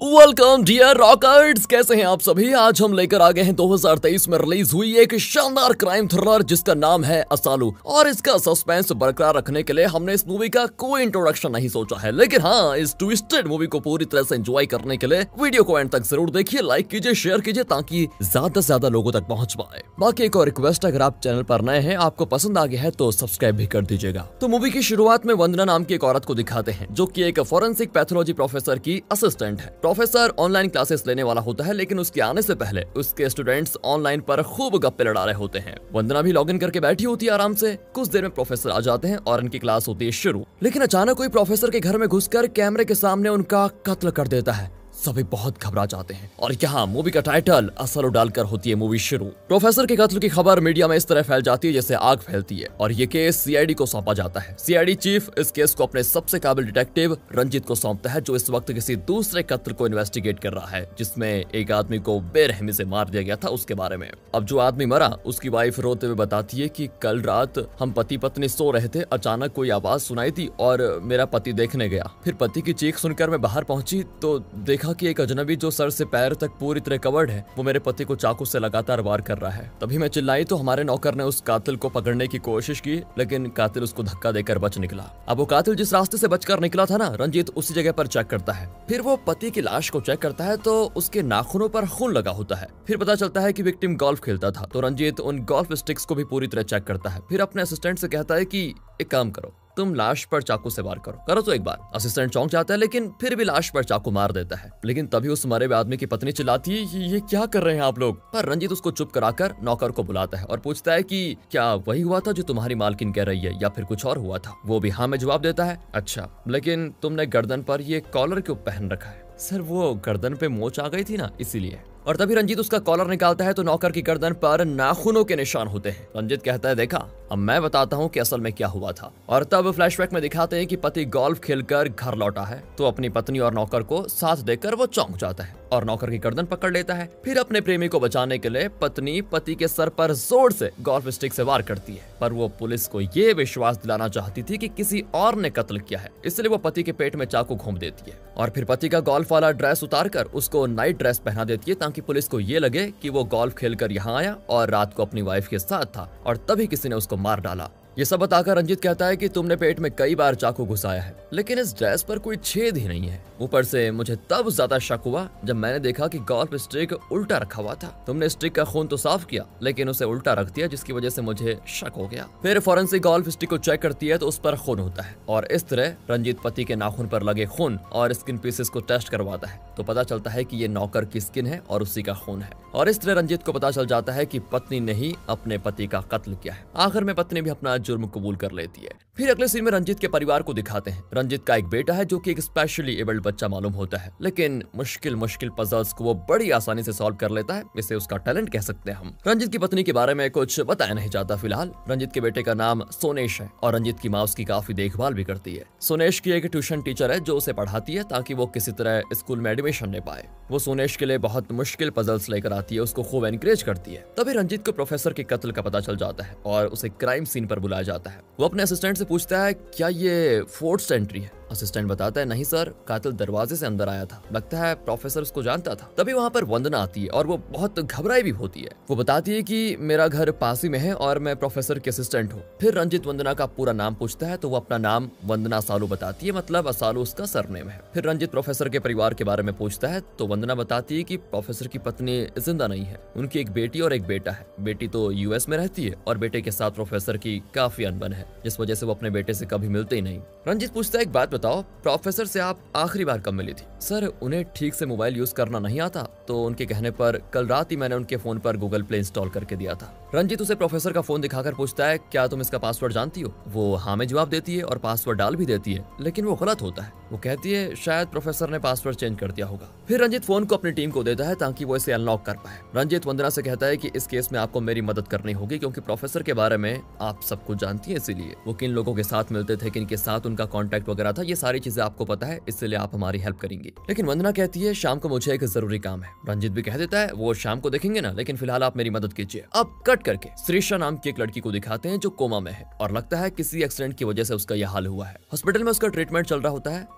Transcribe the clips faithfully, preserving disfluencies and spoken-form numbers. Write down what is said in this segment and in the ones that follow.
Welcome dear rockers, कैसे हैं आप सभी। आज हम लेकर आ गए हैं दो हज़ार तेईस में रिलीज हुई एक शानदार क्राइम थ्रिलर जिसका नाम है असालू। और इसका सस्पेंस बरकरार रखने के लिए हमने इस मूवी का कोई इंट्रोडक्शन नहीं सोचा है, लेकिन हाँ, इस ट्विस्टेड मूवी को पूरी तरह से एंजॉय करने के लिए वीडियो को एंड तक जरूर देखिए, लाइक कीजिए, शेयर कीजिए ताकि ज्यादा से ज्यादा लोगों तक पहुंच पाए। बाकी एक और रिक्वेस्ट, अगर आप चैनल पर नए हैं, आपको पसंद आ गया है तो सब्सक्राइब भी कर दीजिएगा। तो मूवी की शुरुआत में वंदना नाम की एक औरत को दिखाते हैं जो की एक फॉरेंसिक पैथोलॉजी प्रोफेसर की असिस्टेंट है। प्रोफेसर ऑनलाइन क्लासेस लेने वाला होता है, लेकिन उसके आने से पहले उसके स्टूडेंट्स ऑनलाइन पर खूब गप्पे लड़ा रहे होते हैं। वंदना भी लॉगिन करके बैठी होती है आराम से। कुछ देर में प्रोफेसर आ जाते हैं और इनकी क्लास होती है शुरू। लेकिन अचानक कोई प्रोफेसर के घर में घुसकर कैमरे के सामने उनका कत्ल कर देता है। सभी बहुत घबरा जाते हैं और यहाँ मूवी का टाइटल असालू डालकर होती है मूवी शुरू। प्रोफेसर के कत्ल की खबर मीडिया में इस तरह फैल जाती है जैसे आग फैलती है और ये केस सीआईडी को सौंपा जाता है। सीआईडी चीफ इस केस को अपने सबसे काबिल डिटेक्टिव रंजीत को सौंपता है, जो इस वक्त किसी दूसरे कत्ल को इन्वेस्टिगेट कर रहा है जिसमें एक आदमी को बेरहमी से मार दिया गया था उसके बारे में। अब जो आदमी मरा उसकी वाइफ रोते हुए बताती है कि कल रात हम पति पत्नी सो रहे थे, अचानक कोई आवाज सुनाई थी और मेरा पति देखने गया। फिर पति की चीख सुनकर मैं बाहर पहुंची तो देखा कि एक अजनबी जो सर से पैर तक पूरी तरह कवर्ड है वो मेरे पति को चाकू से लगातार वार कर रहा है। तभी मैं चिल्लाई तो हमारे नौकर ने उस कातिल को पकड़ने की कोशिश की, लेकिन कातिल उसको धक्का देकर बच निकला। अब वो कातिल जिस रास्ते से बचकर निकला था ना, रंजीत उसी जगह पर चेक करता है। फिर वो पति की लाश को चेक करता है तो उसके नाखूनों पर खून लगा होता है। फिर पता चलता है कि विक्टिम गोल्फ खेलता था, तो रंजीत उन गोल्फ स्टिक्स को भी पूरी तरह चेक करता है। फिर अपने असिस्टेंट से कहता है कि एक काम करो, तुम लाश पर चाकू से वार करो करो तो एक बार। असिस्टेंट चौंक जाता है लेकिन फिर भी लाश पर चाकू मार देता है। लेकिन तभी उस मरे हुए आदमी की पत्नी चिल्लाती है, ये क्या कर रहे हैं आप लोग। पर रंजीत उसको चुप कराकर नौकर को बुलाता है और पूछता है कि क्या वही हुआ था जो तुम्हारी मालकिन कह रही है या फिर कुछ और हुआ था। वो भी हाँ में जवाब देता है। अच्छा, लेकिन तुमने गर्दन पर ये कॉलर क्यों पहन रखा है। सर वो गर्दन पे मोच आ गई थी ना, इसीलिए। और तभी रंजीत उसका कॉलर निकालता है तो नौकर की गर्दन पर नाखूनों के निशान होते हैं। रंजीत कहता है, देखा, अब मैं बताता हूँ कि असल में क्या हुआ था। और तब फ्लैशबैक में दिखाते हैं कि पति गोल्फ खेलकर घर लौटा है तो अपनी पत्नी और नौकर को साथ देकर वो चौंक जाता है और नौकर की गर्दन पकड़ लेता है। फिर अपने प्रेमी को बचाने के लिए पत्नी पति के सर पर जोर से गोल्फ स्टिक से वार करती है, पर वो पुलिस को ये विश्वास दिलाना चाहती थी कि किसी और ने कत्ल किया है, इसलिए वो पति के पेट में चाकू घोंप देती है और फिर पति का गोल्फ वाला ड्रेस उतारकर उसको नाइट ड्रेस पहना देती है ताकि पुलिस को ये लगे कि वो गोल्फ खेलकर यहाँ आया और रात को अपनी वाइफ के साथ था और तभी किसी ने उसको मार डाला। ये सब बताकर रंजीत कहता है कि तुमने पेट में कई बार चाकू घुसाया है, लेकिन इस ड्रेस पर कोई छेद ही नहीं है। ऊपर से मुझे तब ज्यादा शक हुआ जब मैंने देखा कि गोल्फ स्टिक उल्टा रखा हुआ था। तुमने स्टिक का खून तो साफ किया लेकिन उसे उल्टा रख दिया, जिसकी वजह से मुझे शक हो गया। फिर फॉरेंसिक गोल्फ स्टिक को चेक करती है तो उस पर खून होता है और इस तरह रंजीत पति के नाखून पर लगे खून और स्किन पीसेस को टेस्ट करवाता है तो पता चलता है कि ये नौकर की स्किन है और उसी का खून है। और इस तरह रंजीत को पता चल जाता है कि पत्नी ने ही अपने पति का कत्ल किया है। आखिर में पत्नी भी अपना जुर्म कबूल कर लेती है। फिर अगले सीन में रंजीत के परिवार को दिखाते हैं। रंजीत का एक बेटा है जो कि एक स्पेशली एबल्ड बच्चा मालूम होता है, लेकिन मुश्किल मुश्किल पजल्स को वो बड़ी आसानी से सॉल्व कर लेता है। इसे उसका टैलेंट कह सकते हैं हम। रंजीत की पत्नी के बारे में कुछ बताया नहीं जाता फिलहाल। रंजीत के बेटे का नाम सोनेश है और रंजीत की माँ उसकी काफी देखभाल भी करती है। सोनेश की एक ट्यूशन टीचर है जो उसे पढ़ाती है ताकि वो किसी तरह स्कूल में एडमिशन ले पाए। वो सोनेश के लिए बहुत मुश्किल पजल्स लेकर आती है, उसको खूब एनकरेज करती है। तभी रंजीत को प्रोफेसर के कत्ल का पता चल जाता है और उसे क्राइम सीन पर बुलाया जाता है। वो अपने असिस्टेंट से पूछता है, क्या ये फोर्थ एंट्री है। असिस्टेंट बताता है, नहीं सर, कातिल दरवाजे से अंदर आया था, लगता है प्रोफेसर उसको जानता था। तभी वहाँ पर वंदना आती है और वो बहुत घबराई भी होती है। वो बताती है कि मेरा घर पास ही में है और मैं प्रोफेसर की असिस्टेंट हूँ। फिर रंजीत वंदना का पूरा नाम पूछता है तो वो अपना नाम वंदना असालू बताती है, मतलब असालू उसका सरनेम है। फिर रंजीत प्रोफेसर के परिवार के बारे में पूछता है तो वंदना बताती है कि प्रोफेसर की पत्नी जिंदा नहीं है, उनकी एक बेटी और एक बेटा है। बेटी तो यूएस में रहती है और बेटे के साथ प्रोफेसर की काफी अनबन है, जिस वजह से वो अपने बेटे से कभी मिलते ही नहीं। रंजीत पूछता है, एक बात बताओ, प्रोफेसर से आप आखिरी बार कब मिली थी। सर उन्हें ठीक से मोबाइल यूज करना नहीं आता तो उनके कहने पर कल रात ही मैंने उनके फोन पर गूगल प्ले इंस्टॉल करके दिया था। रंजीत उसे प्रोफेसर का फोन दिखाकर पूछता है, क्या तुम इसका पासवर्ड जानती हो। वो हाँ में जवाब देती है और पासवर्ड डाल भी देती है, लेकिन वो गलत होता है। वो कहती है शायद प्रोफेसर ने पासवर्ड चेंज कर दिया होगा। फिर रंजीत फोन को अपनी टीम को देता है ताकि वो इसे अनलॉक कर पाए। रंजीत वंदना से कहता है कि इस केस में आपको मेरी मदद करनी होगी क्योंकि प्रोफेसर के बारे में आप सब कुछ जानती है, इसीलिए वो किन लोगों के साथ मिलते थे, किन के साथ उनका कॉन्टैक्ट वगैरह था, ये सारी चीजें आपको पता है, इसलिए आप हमारी हेल्प करेंगी। लेकिन वंदना कहती है शाम को मुझे एक जरूरी काम है। रंजीत भी कह देता है वो शाम को देखेंगे ना, लेकिन फिलहाल आप मेरी मदद कीजिए। अब कट करके श्रीषा नाम की एक लड़की को दिखाते हैं जो कोमा में है और लगता है किसी एक्सीडेंट की वजह से उसका यह हाल हुआ है। हॉस्पिटल में उसका ट्रीटमेंट चल रहा होता है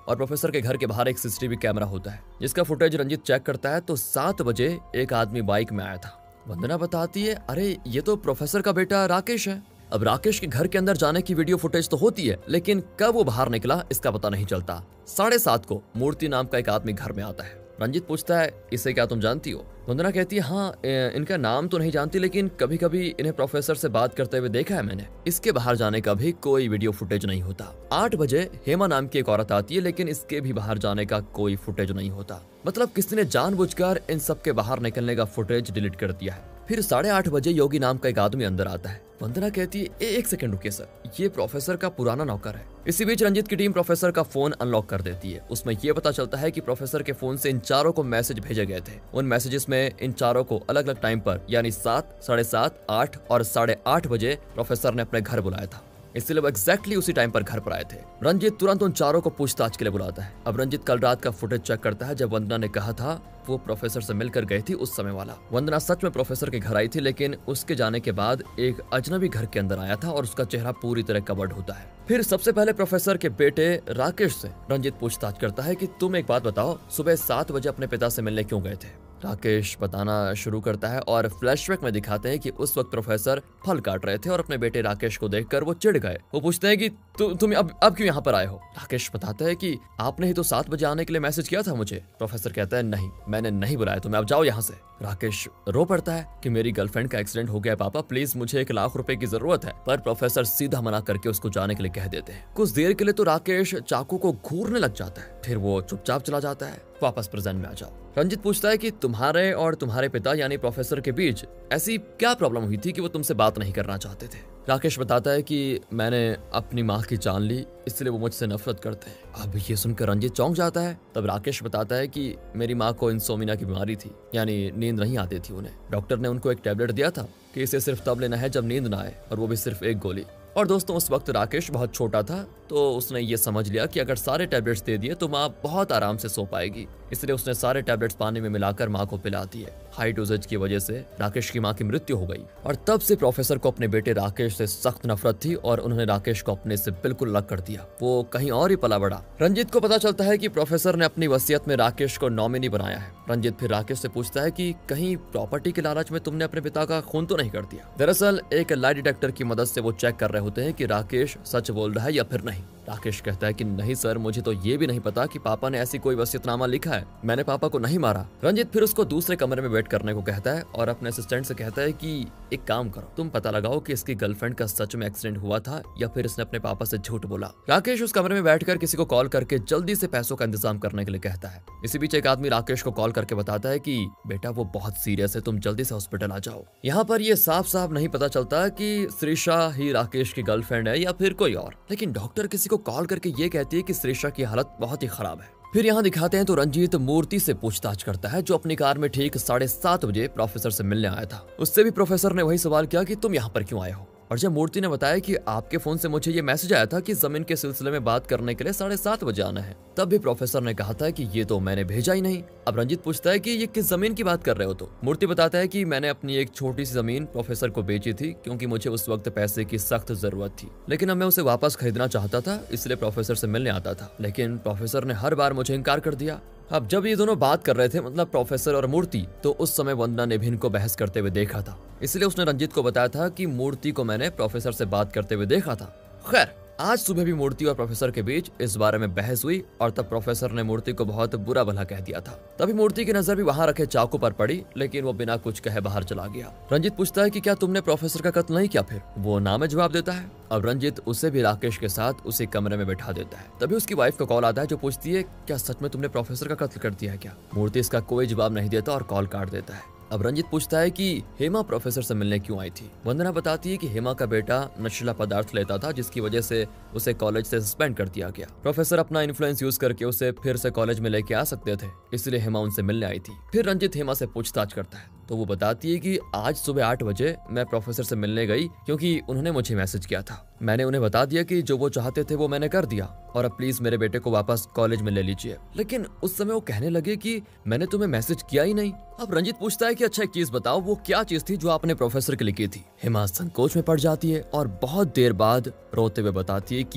और प्रोफेसर के घर के बाहर एक सीसीटीवी कैमरा होता है जिसका फुटेज रंजीत चेक करता है तो सात बजे एक आदमी बाइक में आया था। वंदना बताती है, अरे ये तो प्रोफेसर का बेटा राकेश है। अब राकेश के घर के अंदर जाने की वीडियो फुटेज तो होती है, लेकिन कब वो बाहर निकला इसका पता नहीं चलता। साढ़े सात को मूर्ति नाम का एक आदमी घर में आता है। रंजीत पूछता है, इसे क्या तुम जानती हो? वंदना कहती है, हाँ इनका नाम तो नहीं जानती, लेकिन कभी कभी इन्हें प्रोफेसर से बात करते हुए देखा है मैंने। इसके बाहर जाने का भी कोई वीडियो फुटेज नहीं होता। आठ बजे हेमा नाम की एक औरत आती है, लेकिन इसके भी बाहर जाने का कोई फुटेज नहीं होता। मतलब किसी ने जानबूझकर इन सब के बाहर निकलने का फुटेज डिलीट कर दिया है। फिर साढ़े आठ बजे योगी नाम का एक आदमी अंदर आता है। वंदना कहती है, ए, एक सेकंड रुकिए सर, ये प्रोफेसर का पुराना नौकर है। इसी बीच रंजीत की टीम प्रोफेसर का फोन अनलॉक कर देती है। उसमें यह पता चलता है कि प्रोफेसर के फोन से इन चारों को मैसेज भेजे गए थे। उन मैसेजेस में इन चारों को अलग अलग टाइम पर यानी सात, साढ़े सात, आठ और साढ़े आठ बजे प्रोफेसर ने अपने घर बुलाया था, इसलिए वो एक्जैक्टली उसी टाइम पर घर पर आए थे। रंजीत तुरंत उन चारों को पूछताछ के लिए बुलाता है। अब रंजीत कल रात का फुटेज चेक करता है जब वंदना ने कहा था वो प्रोफेसर से मिलकर गई थी उस समय वाला। वंदना सच में प्रोफेसर के घर आई थी, लेकिन उसके जाने के बाद एक अजनबी घर के अंदर आया था और उसका चेहरा पूरी तरह कवर्ड होता है। फिर सबसे पहले प्रोफेसर के बेटे राकेश से रंजीत पूछताछ करता है कि तुम एक बात बताओ, सुबह सात बजे अपने पिता से मिलने क्यों गए थे? राकेश बताना शुरू करता है और फ्लैशबैक में दिखाते हैं कि उस वक्त प्रोफेसर फल काट रहे थे और अपने बेटे राकेश को देखकर वो चिढ़ गए। वो पूछते हैं कि तु, तुम अब अब क्यों यहाँ पर आए हो? राकेश बताता है कि आपने ही तो सात बजे आने के लिए मैसेज किया था मुझे। प्रोफेसर कहता है, नहीं मैंने नहीं बुलाया तुम्हें, अब जाओ यहाँ से। राकेश रो पड़ता है कि मेरी गर्लफ्रेंड का एक्सीडेंट हो गया पापा, प्लीज मुझे एक लाख रुपए की जरूरत है। पर प्रोफेसर सीधा मना करके उसको जाने के लिए कह देते हैं। कुछ देर के लिए तो राकेश चाकू को घूरने लग जाता है, फिर वो चुपचाप चला जाता है। वापस प्रेजेंट में आ जाओ। रंजीत पूछता है कि तुम्हारे और तुम्हारे पिता यानी प्रोफेसर के बीच ऐसी क्या प्रॉब्लम हुई थी कि वो तुमसे बात नहीं करना चाहते थे? राकेश बताता है कि मैंने अपनी माँ की जान ली, इसलिए वो मुझसे नफरत करते हैं। अब ये सुनकर रंजीत चौंक जाता है। तब राकेश बताता है कि मेरी माँ को इंसोमिनिया की बीमारी थी, यानी नींद नहीं आती थी उन्हें। डॉक्टर ने उनको एक टैबलेट दिया था कि इसे सिर्फ तब लेना है जब नींद ना आए, और वो भी सिर्फ एक गोली। और दोस्तों उस वक्त राकेश बहुत छोटा था, तो उसने ये समझ लिया कि अगर सारे टैबलेट्स दे दिए तो माँ बहुत आराम से सो पाएगी, इसलिए उसने सारे टैबलेट्स पानी में मिलाकर माँ को पिला दिए। हाई डोजेज की वजह से राकेश की माँ की मृत्यु हो गई और तब से प्रोफेसर को अपने बेटे राकेश से सख्त नफरत थी और उन्होंने राकेश को अपने से बिल्कुल अलग कर दिया। वो कहीं और ही पला बढ़ा। रंजीत को पता चलता है कि प्रोफेसर ने अपनी वसीयत में राकेश को नॉमिनी बनाया है। रंजीत फिर राकेश से पूछता है कि कहीं प्रॉपर्टी के लालच में तुमने अपने पिता का खून तो नहीं कर दिया? दरअसल एक लाई डिटेक्टर की मदद से वो चेक कर रहे होते हैं कि राकेश सच बोल रहा है या फिर नहीं। राकेश कहता है कि नहीं सर, मुझे तो ये भी नहीं पता कि पापा ने ऐसी कोई वसीयतनामा लिखा है, मैंने पापा को नहीं मारा। रंजीत फिर उसको दूसरे कमरे में वेट करने को कहता है और अपने असिस्टेंट से कहता है कि एक काम करो, तुम पता लगाओ कि इसकी गर्लफ्रेंड का सच में एक्सीडेंट हुआ था या फिर इसने अपने पापा से झूठ बोला। राकेश उस कमरे में बैठकर किसी को कॉल करके जल्दी से पैसों का इंतजाम करने के लिए कहता है। इसी बीच एक आदमी राकेश को कॉल करके बताता है कि बेटा वो बहुत सीरियस है, तुम जल्दी से हॉस्पिटल आ जाओ। यहाँ पर ये साफ साफ नहीं पता चलता कि श्रीषा ही राकेश की गर्लफ्रेंड है या फिर कोई और, लेकिन डॉक्टर किसी को कॉल करके ये कहती है कि श्रीषा की हालत बहुत ही खराब है। फिर यहाँ दिखाते हैं तो रंजीत मूर्ति से पूछताछ करता है जो अपनी कार में ठीक साढ़े सात बजे प्रोफेसर से मिलने आया था। उससे भी प्रोफेसर ने वही सवाल किया कि तुम यहाँ पर क्यों आए हो? और जब मूर्ति ने बताया कि आपके फोन से मुझे ये मैसेज आया था कि जमीन के सिलसिले में बात करने के लिए साढ़े सात बजे आना है, तब भी प्रोफेसर ने कहा था कि ये तो मैंने भेजा ही नहीं। अब रंजीत पूछता है कि ये किस जमीन की बात कर रहे हो? तो मूर्ति बताता है कि मैंने अपनी एक छोटी सी जमीन प्रोफेसर को बेची थी क्योंकि मुझे उस वक्त पैसे की सख्त जरूरत थी, लेकिन अब मैं उसे वापस खरीदना चाहता था, इसलिए प्रोफेसर से मिलने आता था, लेकिन प्रोफेसर ने हर बार मुझे इनकार कर दिया। अब जब ये दोनों बात कर रहे थे, मतलब प्रोफेसर और मूर्ति, तो उस समय वंदना ने भी इनको बहस करते हुए देखा था, इसलिए उसने रंजीत को बताया था कि मूर्ति को मैंने प्रोफेसर से बात करते हुए देखा था। खैर आज सुबह भी मूर्ति और प्रोफेसर के बीच इस बारे में बहस हुई और तब प्रोफेसर ने मूर्ति को बहुत बुरा भला कह दिया था। तभी मूर्ति की नजर भी वहां रखे चाकू पर पड़ी, लेकिन वो बिना कुछ कहे बाहर चला गया। रंजीत पूछता है कि क्या तुमने प्रोफेसर का कत्ल नहीं किया? फिर वो ना में जवाब देता है। अब रंजीत उसे भी राकेश के साथ उसी कमरे में बैठा देता है। तभी उसकी वाइफ का कॉल आता है जो पूछती है क्या सच में तुमने प्रोफेसर का कत्ल कर दिया है क्या? मूर्ति इसका कोई जवाब नहीं देता और कॉल काट देता है। अब रंजीत पूछता है कि हेमा प्रोफेसर से मिलने क्यों आई थी? वंदना बताती है कि हेमा का बेटा नशीला पदार्थ लेता था जिसकी वजह से उसे कॉलेज से सस्पेंड कर दिया गया। प्रोफेसर अपना इन्फ्लुएंस यूज करके उसे फिर से कॉलेज में लेके आ सकते थे, इसलिए हेमा उनसे मिलने आई थी। फिर रंजीत हेमा से पूछताछ करता है तो वो बताती है कि आज सुबह आठ बजे मैं प्रोफेसर से मिलने गई क्योंकि उन्होंने मुझे मैसेज किया था। मैंने उन्हें बता दिया कि जो वो चाहते थे वो मैंने कर दिया और अब प्लीज मेरे बेटे को वापस कॉलेज में ले लीजिए। लेकिन उस समय वो कहने लगे कि मैंने तुम्हें मैसेज किया ही नहीं। अब रंजीत पूछता है कि अच्छा एक चीज बताओ, वो क्या चीज थी जो आपने प्रोफेसर के लिए की थी? हेमा संकोच में पड़ जाती है और बहुत देर बाद रोते हुए बताती है कि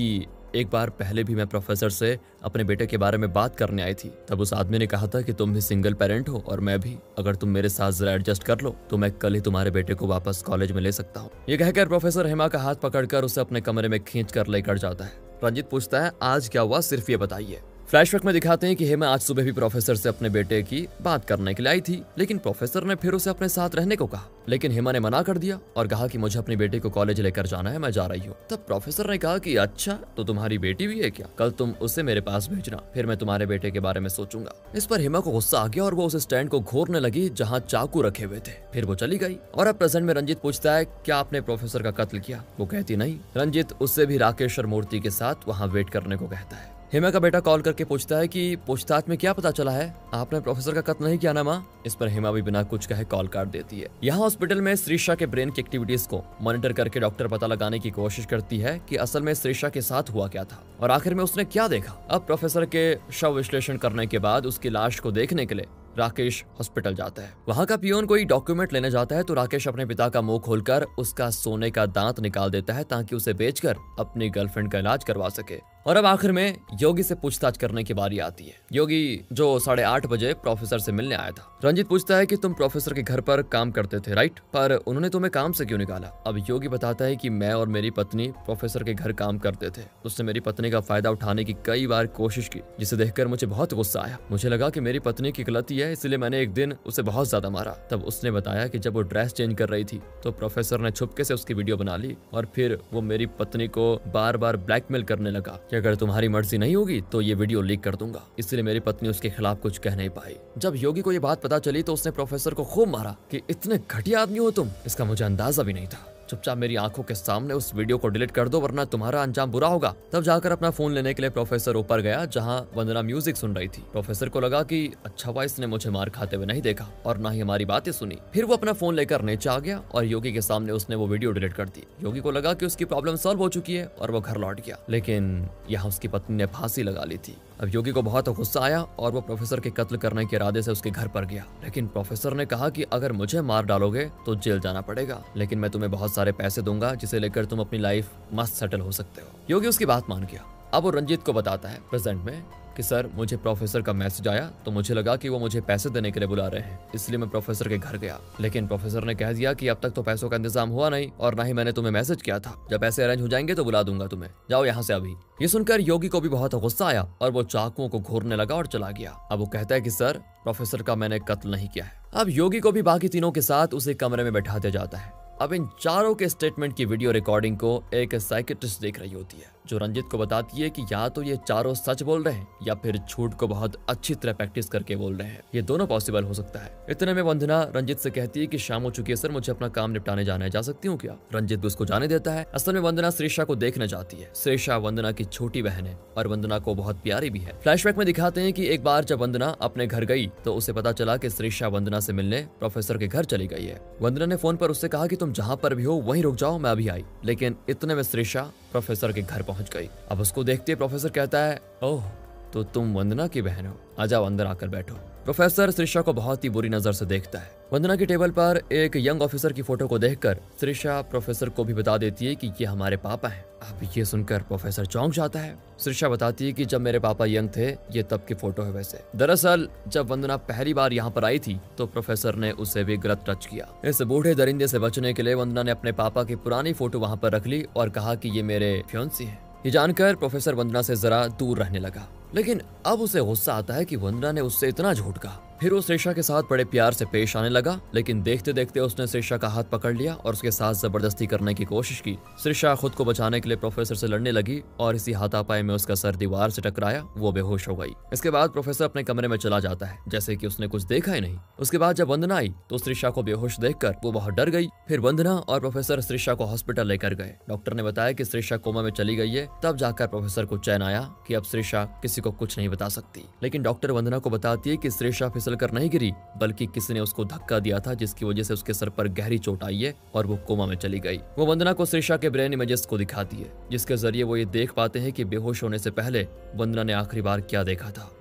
एक बार पहले भी मैं प्रोफेसर से अपने बेटे के बारे में बात करने आई थी, तब उस आदमी ने कहा था कि तुम भी सिंगल पेरेंट हो और मैं भी, अगर तुम मेरे साथ जरा एडजस्ट कर लो तो मैं कल ही तुम्हारे बेटे को वापस कॉलेज में ले सकता हूँ। ये कहकर प्रोफेसर हेमा का हाथ पकड़कर उसे अपने कमरे में खींच कर लेकर जाता है। रंजीत पूछता है आज क्या हुआ, सिर्फ ये बताइए। फ्लैशबैक में दिखाते हैं कि हेमा आज सुबह भी प्रोफेसर से अपने बेटे की बात करने के लिए आई थी, लेकिन प्रोफेसर ने फिर उसे अपने साथ रहने को कहा, लेकिन हेमा ने मना कर दिया और कहा कि मुझे अपनी बेटी को कॉलेज लेकर जाना है, मैं जा रही हूँ। तब प्रोफेसर ने कहा कि अच्छा तो तुम्हारी बेटी भी है क्या, कल तुम उसे मेरे पास भेजना, फिर मैं तुम्हारे बेटे के बारे में सोचूंगा। इस पर हेमा को गुस्सा आ गया और वो उस स्टैंड को घूरने लगी जहाँ चाकू रखे हुए थे। फिर वो चली गई और अब प्रेजेंट में रंजीत पूछता है क्या आपने प्रोफेसर का कत्ल किया। वो कहती नहीं। रंजीत उससे भी राकेश्वर मूर्ति के साथ वहाँ वेट करने को कहता है। हेमा का बेटा कॉल करके पूछता है कि पूछताछ में क्या पता चला है, आपने प्रोफेसर का कत्ल नहीं किया ना माँ। इस पर हेमा भी बिना कुछ कहे कॉल काट देती है। यहाँ हॉस्पिटल में श्रीषा के ब्रेन की एक्टिविटीज को मॉनिटर करके डॉक्टर पता लगाने की कोशिश करती है कि असल में श्रीषा के साथ हुआ क्या था और आखिर में उसने क्या देखा। अब प्रोफेसर के शव विश्लेषण करने के बाद उसकी लाश को देखने के लिए राकेश हॉस्पिटल जाता है। वहाँ का पियोन कोई डॉक्यूमेंट लेने जाता है तो राकेश अपने पिता का मुंह खोलकर उसका सोने का दांत निकाल देता है ताकि उसे बेचकर अपनी गर्लफ्रेंड का इलाज करवा सके। और अब आखिर में योगी से पूछताछ करने की बारी आती है। योगी जो साढ़े आठ बजे प्रोफेसर से मिलने आया था। रंजीत पूछता है कि तुम प्रोफेसर के घर पर काम करते थे राइट, पर उन्होंने तुम्हें काम से क्यों निकाला। अब योगी बताता है कि मैं और मेरी पत्नी प्रोफेसर के घर काम करते थे, उसने मेरी पत्नी का फायदा उठाने की कई बार कोशिश की, जिसे देखकर मुझे बहुत गुस्सा आया। मुझे लगा कि मेरी पत्नी की गलती है, इसलिए मैंने एक दिन उसे बहुत ज्यादा मारा। तब उसने बताया कि जब वो ड्रेस चेंज कर रही थी तो प्रोफेसर ने छुपके से उसकी वीडियो बना ली और फिर वो मेरी पत्नी को बार बार ब्लैकमेल करने लगा कि अगर तुम्हारी मर्जी नहीं होगी तो ये वीडियो लीक कर दूंगा। इसलिए मेरी पत्नी उसके खिलाफ कुछ कह नहीं पाई। जब योगी को ये बात पता चली तो उसने प्रोफेसर को खूब मारा कि इतने घटिया आदमी हो तुम, इसका मुझे अंदाजा भी नहीं था। चुपचाप मेरी आंखों के सामने उस वीडियो को डिलीट कर दो वरना तुम्हारा अंजाम बुरा होगा। तब जाकर अपना फोन लेने के लिए प्रोफेसर ऊपर गया जहां वंदना म्यूजिक सुन रही थी। प्रोफेसर को लगा कि अच्छा हुआ इसने मुझे मार खाते हुए नहीं देखा और ना ही हमारी बातें सुनी। फिर वो अपना फोन लेकर नीचे आ गया और योगी के सामने उसने वो वीडियो डिलीट कर दी। योगी को लगा कि उसकी प्रॉब्लम सॉल्व हो चुकी है और वो घर लौट गया, लेकिन यहाँ उसकी पत्नी ने फांसी लगा ली थी। अब योगी को बहुत गुस्सा आया और वो प्रोफेसर के कत्ल करने के इरादे से उसके घर पर गया, लेकिन प्रोफेसर ने कहा कि अगर मुझे मार डालोगे तो जेल जाना पड़ेगा, लेकिन मैं तुम्हें बहुत सारे पैसे दूंगा जिसे लेकर तुम अपनी लाइफ मस्त सेटल हो सकते हो। योगी उसकी बात मान गया। अब वो रंजीत को बताता है प्रेजेंट में कि सर मुझे प्रोफेसर का मैसेज आया तो मुझे लगा कि वो मुझे पैसे देने के लिए बुला रहे हैं, इसलिए मैं प्रोफेसर के घर गया, लेकिन प्रोफेसर ने कह दिया कि अब तक तो पैसों का इंतजाम हुआ नहीं और ना ही मैंने तुम्हें मैसेज किया था, जब पैसे अरेंज हो जाएंगे तो बुला दूंगा तुम्हें, जाओ यहाँ से अभी। ये सुनकर योगी को भी बहुत गुस्सा आया और वो चाकुओं को घूरने लगा और चला गया। अब वो कहता है कि सर प्रोफेसर का मैंने कत्ल नहीं किया है। अब योगी को भी बाकी तीनों के साथ उसे कमरे में बैठा दिया जाता है। अब इन चारों के स्टेटमेंट की वीडियो रिकॉर्डिंग को एक साइकियाट्रिस्ट देख रही होती है जो रंजीत को बताती है कि या तो ये चारों सच बोल रहे हैं या फिर झूठ को बहुत अच्छी तरह प्रैक्टिस करके बोल रहे हैं। ये दोनों पॉसिबल हो सकता है। इतने में वंदना रंजीत से कहती है कि शाम हो चुकी है सर, मुझे अपना काम निपटाने जाना है, जा सकती हूँ क्या। रंजीत भी उसको जाने देता है। असल में वंदना श्रीषा को देखने जाती है। श्रीषा वंदना की छोटी बहन है और वंदना को बहुत प्यारी भी है। फ्लैशबैक में दिखाते हैं कि एक बार जब वंदना अपने घर गई तो उसे पता चला कि श्रीषा वंदना से मिलने प्रोफेसर के घर चली गई है। वंदना ने फोन पर उससे कहा कि तुम जहाँ पर भी हो वहीं रुक जाओ, मैं अभी आई, लेकिन इतने में श्रीषा प्रोफेसर के घर पहुंच गई। अब उसको देखते प्रोफेसर कहता है ओह तो तुम वंदना की बहन हो, आजाओ अंदर आकर बैठो। प्रोफेसर श्रीषा को बहुत ही बुरी नजर से देखता है। वंदना की टेबल पर एक यंग ऑफिसर की फोटो को देखकर श्रीषा प्रोफेसर को भी बता देती है कि ये हमारे पापा हैं। अब ये सुनकर प्रोफेसर चौंक जाता है। श्रीषा बताती है कि जब मेरे पापा यंग थे ये तब की फोटो है। वैसे दरअसल जब वंदना पहली बार यहाँ पर आई थी तो प्रोफेसर ने उसे भी गलत टच किया। इस बूढ़े दरिंदे से बचने के लिए वंदना ने अपने पापा की पुरानी फोटो वहाँ पर रख ली और कहा कि ये मेरे फियांसी हैं। ये जानकर प्रोफेसर वंदना से जरा दूर रहने लगा, लेकिन अब उसे गुस्सा आता है कि वंदना ने उससे इतना झूठ कहा। फिर वो श्रीषा के साथ बड़े प्यार से पेश आने लगा, लेकिन देखते देखते उसने श्रीषा का हाथ पकड़ लिया और उसके साथ जबरदस्ती करने की कोशिश की। श्रीषा खुद को बचाने के लिए प्रोफेसर से लड़ने लगी और इसी हाथापाई में उसका सर दीवार से टकराया, वो बेहोश हो गई। इसके बाद प्रोफेसर अपने कमरे में चला जाता है जैसे कि उसने कुछ देखा ही नहीं। उसके बाद जब वंदना आई तो श्रीषा को बेहोश देखकर वो बहुत डर गई। फिर वंदना और प्रोफेसर श्रीषा को हॉस्पिटल लेकर गए। डॉक्टर ने बताया कि श्रीषा कोमा में चली गई है। तब जाकर प्रोफेसर को चैन आया कि अब श्रीषा किसी को कुछ नहीं बता सकती, लेकिन डॉक्टर वंदना को बताती है कि श्रीषा फिसल कर नहीं गिरी बल्कि किसी ने उसको धक्का दिया था जिसकी वजह से उसके सर पर गहरी चोट आई है और वो कोमा में चली गई। वो वंदना को श्रीषा के ब्रेन इमेजेस को दिखाती है जिसके जरिए वो ये देख पाते हैं कि बेहोश होने से पहले वंदना ने आखिरी बार क्या देखा था।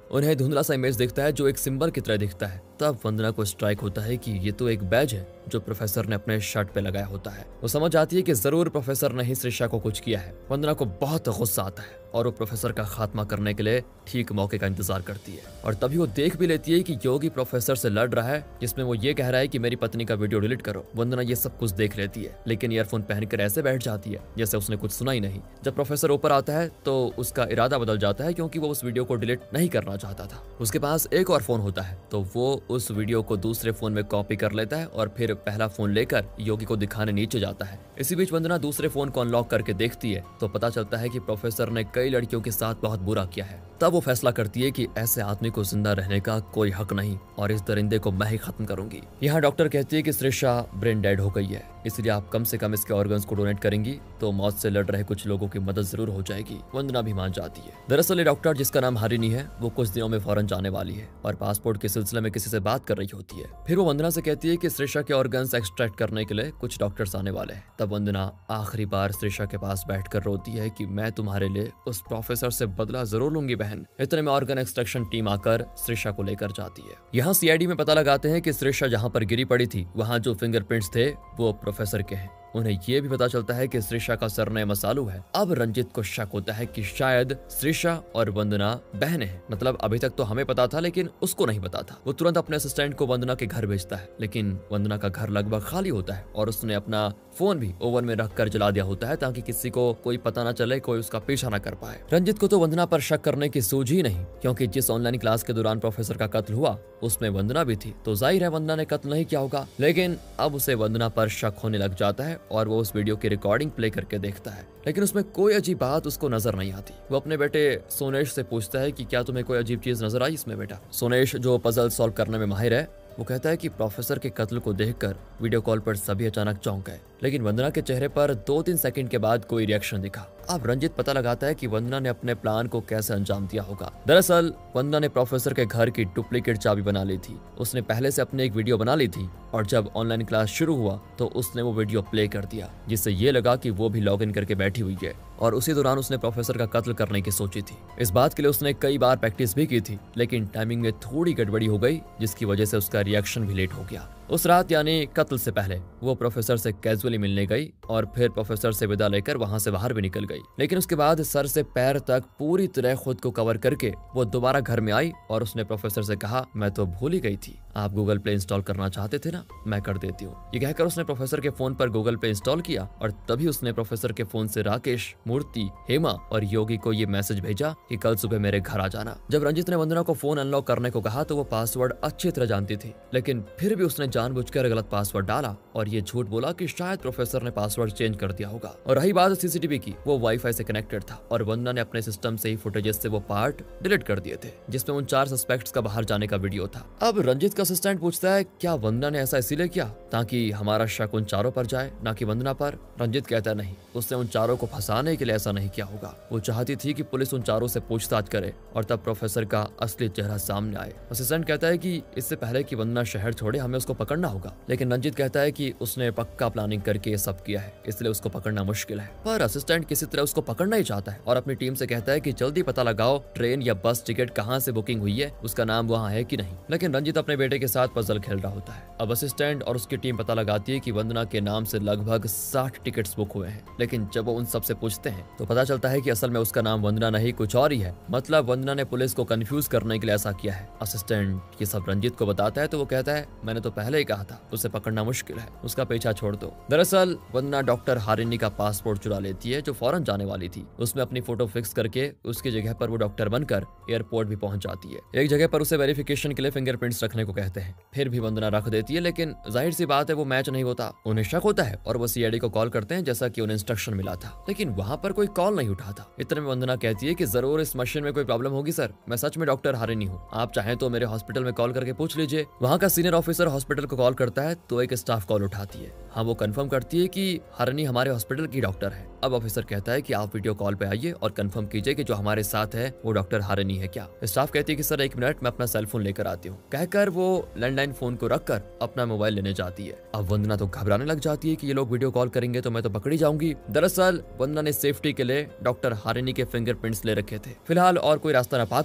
उन्हें धुंधला सा इमेज दिखता है जो एक सिंबल की तरह दिखता है। तब वंदना को स्ट्राइक होता है कि ये तो एक बैज है जो प्रोफेसर ने अपने शर्ट पे लगाया होता है। वो समझ आती है कि जरूर प्रोफेसर ने ही श्रीशा को कुछ किया है। वंदना को बहुत गुस्सा आता है और वो प्रोफेसर का खात्मा करने के लिए ठीक मौके का इंतजार करती है। और तभी वो देख भी लेती है कि योगी प्रोफेसर से लड़ रहा है, जिसमें वो ये कह रहा है कि मेरी पत्नी का वीडियो डिलीट करो। वंदना ये सब कुछ देख लेती है, लेकिन ईयरफोन पहनकर ऐसे बैठ जाती है जैसे उसने कुछ सुना ही नहीं। जब प्रोफेसर ऊपर आता है तो उसका इरादा बदल जाता है, क्योंकि वो उस वीडियो को डिलीट नहीं करना चाहता था। उसके पास एक और फोन होता है, तो वो उस वीडियो को दूसरे फोन में कॉपी कर लेता है और फिर पहला फोन लेकर योगी को दिखाने नीचे जाता है। इसी बीच वंदना दूसरे फोन को अनलॉक करके देखती है तो पता चलता है कि प्रोफेसर ने कई लड़कियों के साथ बहुत बुरा किया है। तब वो फैसला करती है कि ऐसे आदमी को जिंदा रहने का कोई हक नहीं और इस दरिंदे को मैं ही खत्म करूंगी। यहाँ डॉक्टर कहती है कि श्रीशा ब्रेन डेड हो गई है, इसलिए आप कम से कम इसके ऑर्गन्स को डोनेट करेंगी तो मौत से लड़ रहे कुछ लोगों की मदद जरूर हो जाएगी। वंदना भी मान जाती है। दरअसल ये डॉक्टर, जिसका नाम हरिणी है, वो कुछ दिनों में फौरन जाने वाली है और पासपोर्ट के सिलसिले में किसी से बात कर रही होती है। फिर वो वंदना से कहती है कि श्रीशा के ऑर्गन्स एक्सट्रैक्ट करने के लिए कुछ डॉक्टर्स आने वाले हैं। तब वंदना आखिरी बार श्रीशा के पास बैठकर रोती है कि मैं तुम्हारे लिए उस प्रोफेसर से बदला जरूर लूंगी बहन। इतने में ऑर्गन एक्सट्रैक्शन टीम आकर श्रीशा को लेकर जाती है। यहाँ सीआईडी में पता लगाते हैं कि श्रीशा जहाँ पर गिरी पड़ी थी वहाँ जो फिंगरप्रिंट्स थे वो प्रोफेसर के हैं। उन्हें ये भी पता चलता है कि श्रीशा का सरनेम असालू है। अब रंजित को शक होता है कि शायद श्रीशा और वंदना बहनें हैं। मतलब अभी तक तो हमें पता था लेकिन उसको नहीं पता था। वो तुरंत अपने असिस्टेंट को वंदना के घर भेजता है, लेकिन वंदना का घर लगभग खाली होता है और उसने अपना फोन भी ओवन में रखकर जला दिया होता है ताकि किसी को कोई पता न चले, कोई उसका पीछा न कर पाए। रंजित को तो वंदना पर शक करने की सूझ ही नहीं, क्योंकि जिस ऑनलाइन क्लास के दौरान प्रोफेसर का कत्ल हुआ उसमें वंदना भी थी, तो जाहिर है वंदना ने कत्ल नहीं किया होगा। लेकिन अब उसे वंदना पर शक होने लग जाता है और वो उस वीडियो की रिकॉर्डिंग प्ले करके देखता है, लेकिन उसमें कोई अजीब बात उसको नजर नहीं आती। वो अपने बेटे सोनेश से पूछता है कि क्या तुम्हें कोई अजीब चीज नजर आई इसमें बेटा। सोनेश, जो पजल सॉल्व करने में माहिर है, वो कहता है कि प्रोफेसर के कत्ल को देखकर वीडियो कॉल पर सभी अचानक चौंक गए, लेकिन वंदना के चेहरे पर दो तीन सेकंड के बाद कोई रिएक्शन दिखा। अब रंजित पता लगाता है कि वंदना ने अपने प्लान को कैसे अंजाम दिया होगा। दरअसल वंदना ने प्रोफेसर के घर की डुप्लीकेट चाबी बना ली थी। उसने पहले से अपने एक वीडियो बना ली थी और जब ऑनलाइन क्लास शुरू हुआ तो उसने वो वीडियो प्ले कर दिया, जिससे ये लगा कि वो भी लॉग इन करके बैठी हुई है और उसी दौरान उसने प्रोफेसर का कत्ल करने की सोची थी। इस बात के लिए उसने कई बार प्रैक्टिस भी की थी, लेकिन टाइमिंग में थोड़ी गड़बड़ी हो गई, जिसकी वजह से उसका रिएक्शन भी लेट हो गया। उस रात यानी कत्ल से पहले वो प्रोफेसर से कैजुअली मिलने गई और फिर प्रोफेसर से विदा लेकर वहां से बाहर भी निकल गई। लेकिन उसके बाद सर से पैर तक पूरी तरह खुद को कवर करके वो दोबारा घर में आई और उसने प्रोफेसर से कहा, मैं तो भूल ही गई थी, आप गूगल पे इंस्टॉल करना चाहते थे ना, मैं कर देती हूँ। ये कहकर उसने प्रोफेसर के फोन पर गूगल पे इंस्टॉल किया और तभी उसने प्रोफेसर के फोन से राकेश, मूर्ति, हेमा और योगी को ये मैसेज भेजा कि कल सुबह मेरे घर आ जाना। जब रंजित ने वंदना को फोन अनलॉक करने को कहा तो वो पासवर्ड अच्छी तरह जानती थी, लेकिन फिर भी उसने जानबूझकर गलत पासवर्ड डाला और ये झूठ बोला कि शायद प्रोफेसर ने पासवर्ड चेंज कर दिया होगा। और रही बात सीसीटीवी की, वो वाईफाई से कनेक्टेड था और वंदना ने अपने सिस्टम से ही फुटेजेस से वो पार्ट डिलीट कर दिए थे जिसमें उन चार सस्पेक्ट्स का बाहर जाने का वीडियो था। अब रंजित का असिस्टेंट पूछता है, क्या वंदना ने ऐसा इसीलिए किया ताकि हमारा शक उन चारों पर जाए, ना कि वंदना पर? रंजित कहता नहीं, उसने उन चारों को फंसाने के लिए ऐसा नहीं किया होगा। वो चाहती थी कि पुलिस उन चारों से पूछताछ करे और तब प्रोफेसर का असली चेहरा सामने आए। असिस्टेंट कहता है कि इससे पहले कि वंदना शहर छोड़े हमें उसको पकड़ना होगा, लेकिन रंजित कहता है कि उसने पक्का प्लानिंग करके ये सब किया है, इसलिए उसको पकड़ना मुश्किल है। पर असिस्टेंट किसी तरह उसको पकड़ना ही चाहता है और अपनी टीम से कहता है कि जल्दी पता लगाओ ट्रेन या बस टिकट कहाँ से बुकिंग हुई है, उसका नाम वहाँ है कि नहीं। लेकिन रंजित अपने बेटे के साथ पजल खेल रहा होता है। अब असिस्टेंट और उसकी टीम पता लगाती है कि वंदना के नाम से लगभग साठ टिकट्स बुक हुए हैं, लेकिन जब वो उन सब से पूछते हैं तो पता चलता है कि असल में उसका नाम वंदना नहीं कुछ और ही है। मतलब वंदना ने पुलिस को कंफ्यूज करने के लिए ऐसा किया है। असिस्टेंट ये सब रंजित को बताता है तो वो कहता है, मैंने तो पहले ही कहा था उसे पकड़ना मुश्किल है, उसका पीछा छोड़ दो। दरअसल वंदना डॉक्टर हारिनी का पासपोर्ट चुरा लेती है जो फौरन जाने वाली थी। उसमें अपनी फोटो फिक्स करके उसकी जगह पर वो डॉक्टर बनकर एयरपोर्ट भी पहुंच जाती है। एक जगह पर उसे वेरिफिकेशन के लिए फिंगरप्रिंट्स रखने को कहते हैं, फिर भी वंदना रख देती है, लेकिन जाहिर सी बात है वो मैच नहीं होता। उन्हें शक होता है और वो सीआईडी को कॉल करते हैं जैसा कि उन्हें इंस्ट्रक्शन मिला था, लेकिन वहाँ पर कोई कॉल नहीं उठा था। इतने में वंदना कहती है कि जरूर इस मशीन में कोई प्रॉब्लम होगी सर, मैं सच में डॉक्टर हारिनी हूँ, आप चाहें तो मेरे हॉस्पिटल में कॉल करके पूछ लीजिए। वहाँ का सीनियर ऑफिसर हॉस्पिटल को कॉल करता है तो एक स्टाफ कॉल उठाती है। हाँ, वो कंफर्म करती है कि हारिनी हमारे हॉस्पिटल की डॉक्टर है। अब ऑफिसर कहता है कि आप वीडियो कॉल पे आइए और कंफर्म कीजिए कि जो हमारे साथ है वो डॉक्टर हारिनी है क्या। स्टाफ कहती है कि सर एक मिनट, मैं अपना सेल फोन लेकर आती हूँ। कहकर वो लैंडलाइन फोन को रखकर अपना मोबाइल लेने जाती है। अब वंदना तो घबराने लग जाती है कि ये लोग वीडियो कॉल करेंगे तो मैं तो पकड़ी जाऊंगी। दरअसल वंदना ने सेफ्टी के लिए डॉक्टर हारिनी के फिंगरप्रिंट्स ले रखे थे। फिलहाल और कोई रास्ता न पाकर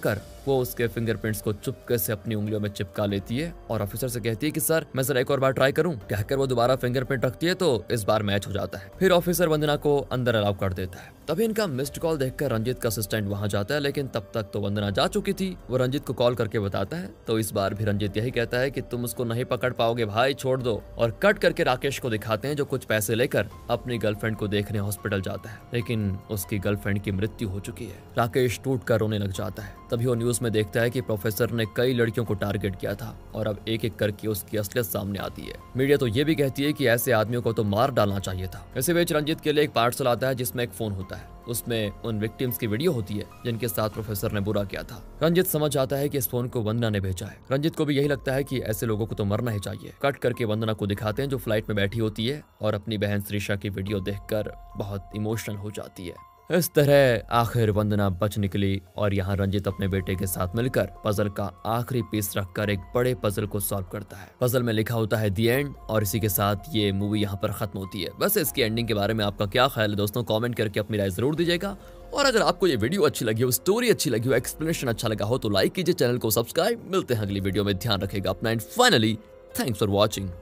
वो उसके फिंगरप्रिंट्स को चुपके से अपनी उंगलियों में चिपका लेती है और ऑफिसर से कहती है कि सर मैं जरा एक और बार ट्राई करूं। कहकर वो दोबारा फिंगरप्रिंट रखती है तो इस बार मैच हो जाता है। फिर ऑफिसर वंदना को अंदर अलाउ कर देता है। तभी इनका मिस्ड कॉल देखकर रंजित का असिस्टेंट वहां जाता है, लेकिन तब तक तो वंदना जा चुकी थी। वो रंजित को कॉल करके बताता है तो इस बार भी रंजित यही कहता है कि तुम उसको नहीं पकड़ पाओगे भाई, छोड़ दो। और कट करके राकेश को दिखाते हैं जो कुछ पैसे लेकर अपनी गर्लफ्रेंड को देखने हॉस्पिटल जाता है, लेकिन उसकी गर्लफ्रेंड की मृत्यु हो चुकी है। राकेश टूट कर रोने लग जाता है। तभी वो न्यूज में देखता है कि प्रोफेसर ने कई लड़कियों को टारगेट किया था और अब एक एक करके उसकी असलियत सामने आती है। मीडिया तो ये भी कहती है कि ऐसे आदमियों को तो मार डालना चाहिए था। इसी बीच रंजित के लिए एक पार्सल आता है जिसमें एक फोन होता है। उसमें उन विक्टिम्स की वीडियो होती है जिनके साथ प्रोफेसर ने बुरा किया था। रंजित समझ जाता है कि इस फोन को वंदना ने भेजा है। रंजित को भी यही लगता है कि ऐसे लोगों को तो मरना ही चाहिए। कट करके वंदना को दिखाते हैं जो फ्लाइट में बैठी होती है और अपनी बहन श्रीषा की वीडियो देखकर बहुत इमोशनल हो जाती है। इस तरह आखिर वंदना बच निकली और यहाँ रंजित अपने बेटे के साथ मिलकर पजल का आखिरी पीस रखकर एक बड़े पजल को सॉल्व करता है। पजल में लिखा होता है दी एंड और इसी के साथ ये मूवी यहाँ पर खत्म होती है। वैसे इसकी एंडिंग के बारे में आपका क्या ख्याल है दोस्तों, कमेंट करके अपनी राय जरूर दीजिएगा। और अगर आपको ये वीडियो अच्छी लगी हो, स्टोरी अच्छी लगी हो, एक्सप्लेनेशन अच्छा लगा हो तो लाइक कीजिए, चैनल को सब्सक्राइब। मिलते हैं अगली वीडियो में, ध्यान रखेगा अपना and finally thanks for watching.